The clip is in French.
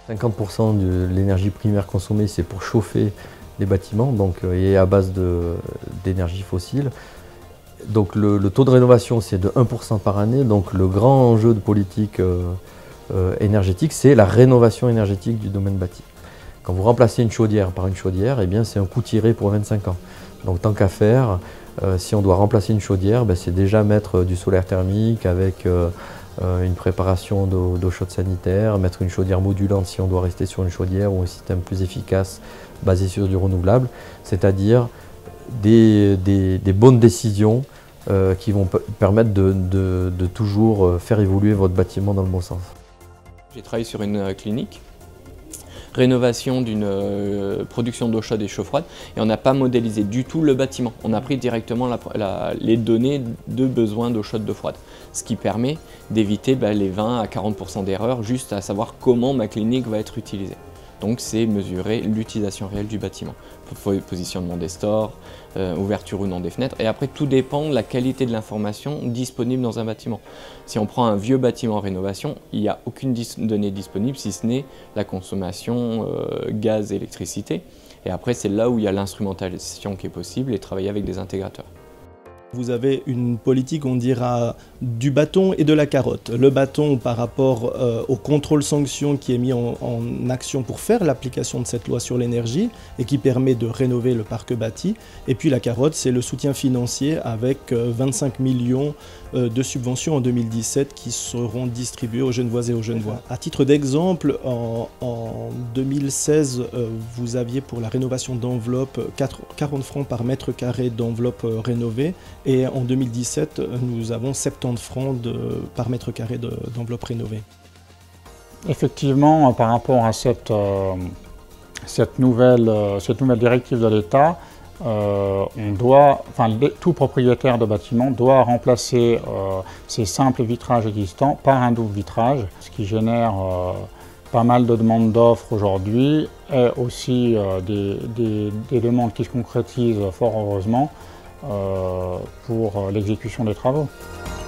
50% de l'énergie primaire consommée, c'est pour chauffer les bâtiments, donc, et à base d'énergie fossile. Donc le taux de rénovation, c'est de 1% par année. Donc le grand enjeu de politique énergétique, c'est la rénovation énergétique du domaine bâti. Quand vous remplacez une chaudière par une chaudière, eh bien c'est un coup tiré pour 25 ans. Donc tant qu'à faire, si on doit remplacer une chaudière, ben, c'est déjà mettre du solaire thermique avec une préparation d'eau chaude sanitaire, mettre une chaudière modulante si on doit rester sur une chaudière ou un système plus efficace basé sur du renouvelable, c'est-à-dire des bonnes décisions qui vont permettre de toujours faire évoluer votre bâtiment dans le bon sens. J'ai travaillé sur une clinique, rénovation d'une production d'eau chaude et chaud froide, et on n'a pas modélisé du tout le bâtiment. On a pris directement les données de besoin d'eau chaude, d'eau froide, ce qui permet d'éviter les 20 à 40% d'erreurs, juste à savoir comment ma clinique va être utilisée. Donc c'est mesurer l'utilisation réelle du bâtiment. Positionnement des stores, ouverture ou non des fenêtres. Et après, tout dépend de la qualité de l'information disponible dans un bâtiment. Si on prend un vieux bâtiment en rénovation, il n'y a aucune donnée disponible si ce n'est la consommation gaz et électricité. Et après, c'est là où il y a l'instrumentalisation qui est possible et travailler avec des intégrateurs. Vous avez une politique, on dira, du bâton et de la carotte. Le bâton par rapport au contrôle-sanction qui est mis en action pour faire l'application de cette loi sur l'énergie et qui permet de rénover le parc bâti. Et puis la carotte, c'est le soutien financier avec 25 millions de subventions en 2017 qui seront distribuées aux Genevoises et aux Genevois. À titre d'exemple, en 2016, vous aviez pour la rénovation d'enveloppe 40 francs par mètre carré d'enveloppe rénovée. Et en 2017, nous avons 70 francs par mètre carré d'enveloppe rénovée. Effectivement, par rapport à cette nouvelle directive de l'État, tout propriétaire de bâtiment doit remplacer ses simples vitrages existants par un double vitrage, ce qui génère pas mal de demandes d'offres aujourd'hui et aussi des demandes qui se concrétisent fort heureusement pour l'exécution des travaux.